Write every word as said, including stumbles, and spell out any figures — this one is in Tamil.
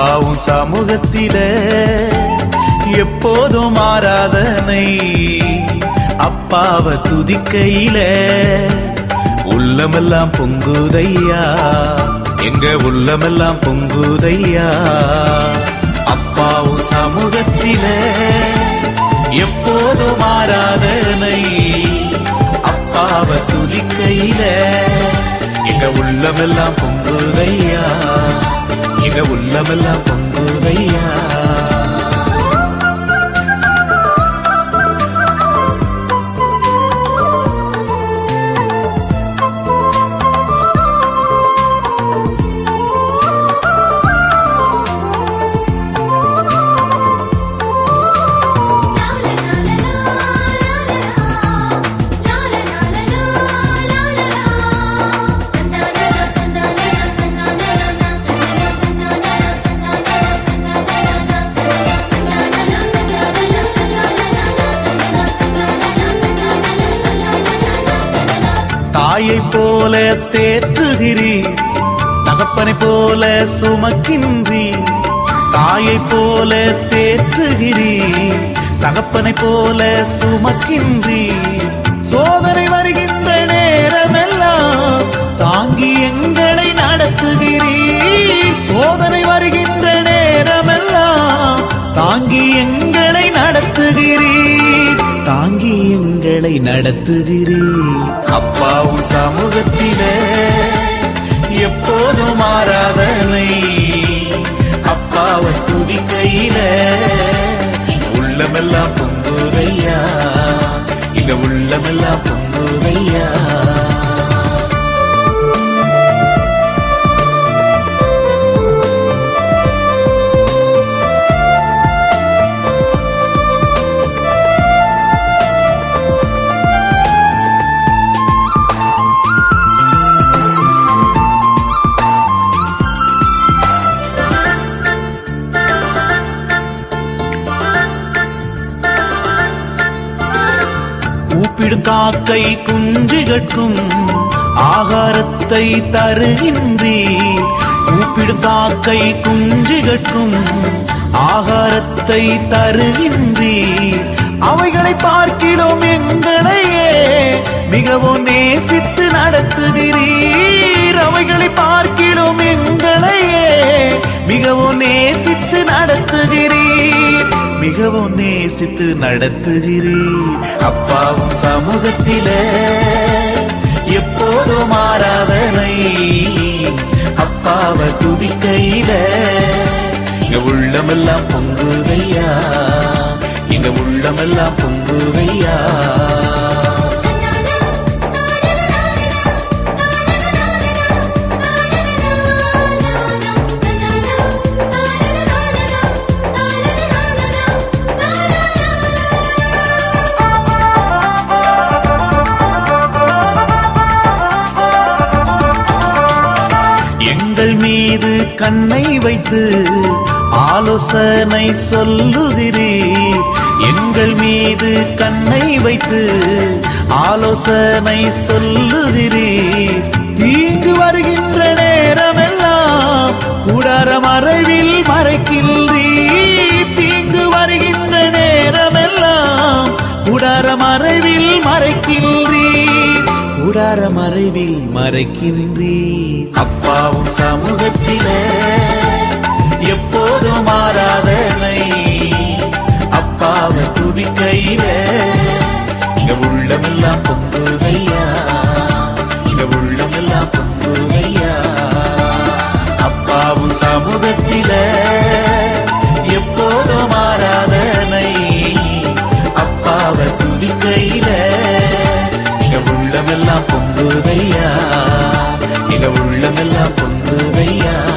அப்பாவும் சமூகத்தில எப்போதும் ஆராதனை. அப்பாவை துதிக்கையில உள்ளமெல்லாம் பொங்குதையா, எங்க உள்ளமெல்லாம் பொங்குதையா. அப்பாவும் சமூகத்தில எப்போதும் ஆராதனை. அப்பாவை துதிக்கையில எங்க உள்ளமெல்லாம் பொங்குதையா, எங்க உள்ளமெல்லாம் பொங்குதையா. தாயை போல தேற்றுகிறீர், தகப்பனை போல சுமக்கின்றீர். தாயை போல தேற்றுகிறீர், தகப்பனை போல சுமக்கின்றீர். சோதனை வருகின்ற நேரமெல்லாம் தாங்கி எங்களை நடத்துகிறீர். சோதனை வருகின்ற நேரமெல்லாம் தாங்கி எங்களை நடத்துகிறீர், தாங்கி எங்களை நடத்துகிறீர். அப்பாவும் சமூகத்தில எப்போதும் ஆராதனை. அப்பாவை துதிக்கையில உள்ளமெல்லாம் பொங்குதையா, இங்க உள்ளமெல்லாம் பொங்குதையா. கூப்பிடும் காக்கை குஞ்சுகட்கும் ஆகாரத்தை தருகின்றீர். கூப்பிடும் காக்கை குஞ்சுகட்கும் ஆகாரத்தை தருகின்றீர். அவைகளை பார்க்கிறோம் எங்களையே மிகவும் நேசித்து நடத்துகிறீர். அவைகளை பார்க்கிறோம் எங்களையே மிகவும் நேசித்து நடத்துகிறீர், மிகவும் நேசித்து நடத்துகிறீர். அப்பாவும் சமூகத்தில எப்போதும் ஆராதனை. அப்பாவை துதிக்கையில இங்க உள்ளமெல்லாம் பொங்குதையா, இங்க உள்ளமெல்லாம் பொங்குதையா. எங்கள் மீது கண்ணை வைத்து ஆலோசனை சொல்லுகிறீர். எங்கள் மீது கண்ணை வைத்து ஆலோசனை சொல்லுகிறீர். தீங்கு வருகின்ற நேரமெல்லாம் கூடார மறைவில் மறைக்கின்றீர். தீங்கு வருகின்ற நேரமெல்லாம் கூடார மறைவில் மறைக்கின்றீர், கூடார மறைவில் மறைக்கின்றீர். அப்பாவும் சமூகத்தில எப்போதும் ஆராதனை. அப்பாவை துதிக்கையில இங்க உள்ளமெல்லாம் பொங்குதையா, இங்க உள்ளமெல்லாம் பொங்குதையா. அப்பாவும் சமூகத்தில எப்போதும் ஆராதனை. அப்பாவை துதிக்கையில இங்க உள்ளமெல்லாம் பொங்குதையா, இங்க உள்ளமெல்லாம் பொங்குதையா.